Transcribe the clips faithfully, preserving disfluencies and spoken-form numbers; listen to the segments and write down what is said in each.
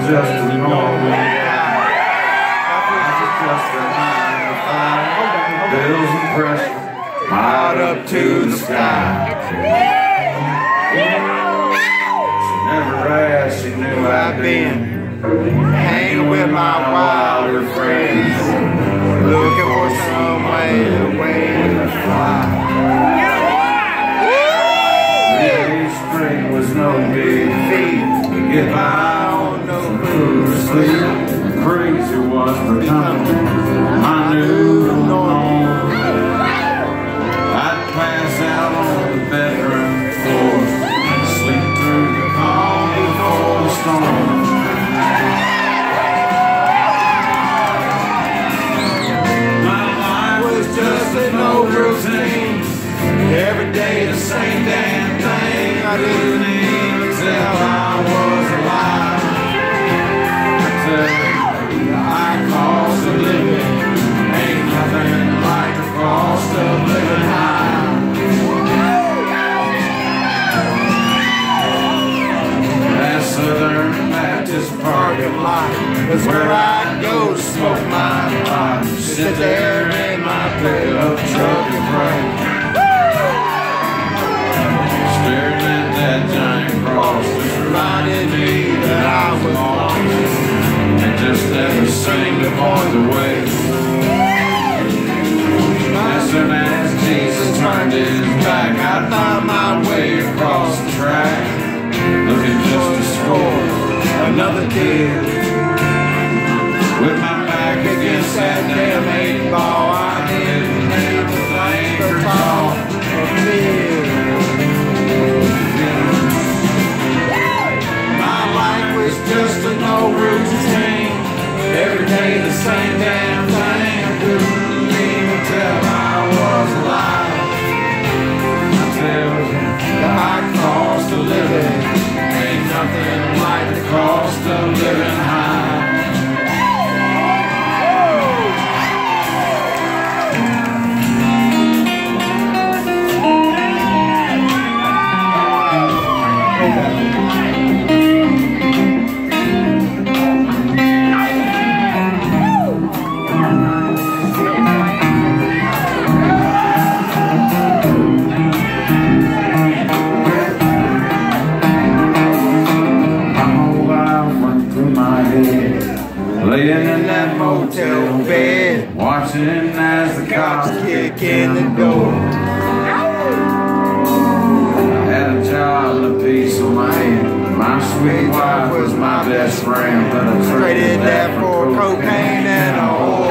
just a normal guy. I was just a nine to five, bills and pressure, piled up to the sky. She never asked, she knew I'd been hanging with my wilder friends, looking for some way to way to fly. Spring was no big feat to get by on no food or sleep. Crazy was becoming my new norm. I'd pass out on the bedroom floor and sleep through the calm before the storm. My life was just an old routine. Every day the same damn thing. I didn't even tell I was alive. I tell you, the high cost of living ain't nothing like the cost of living high. That Southern Baptist parking lot is where I'd go to smoke my pot. Sit there in my pickup truck and pray. Staring at that giant cross, which reminded me that I was lost, and just never seemed to point the way. As soon as Jesus turned his back, I found my way across the track, looking just to score another kill. With my back against that damn eight ball, I didn't need the thing for talk of me. Just an old routine. Every day the same damn thing. I couldn't even tell I was alive. I tell you, the high cost of living ain't nothing like the cost of living high. Laying in that motel bed, watching as the cops kick in the door. I had a job and a piece of land. My sweet wife was my best friend, but I traded that for cocaine and a whore.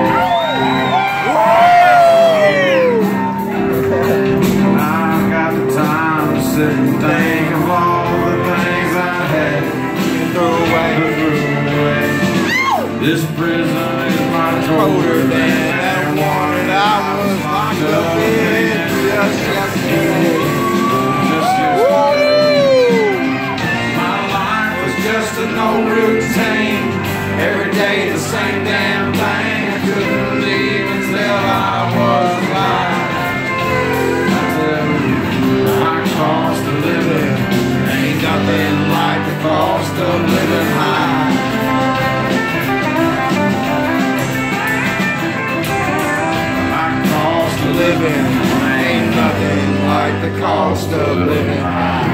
I got the time to sit and think of all the things I had to throw away. This prison is my colder than that one that I was locked up in just yesterday. Just yesterday. My life was just an old routine. Every day the same damn thing. I couldn't even tell I was alive. I tell you, the high cost of living ain't nothing like the cost of living high. Living ain't nothing like the cost of living high.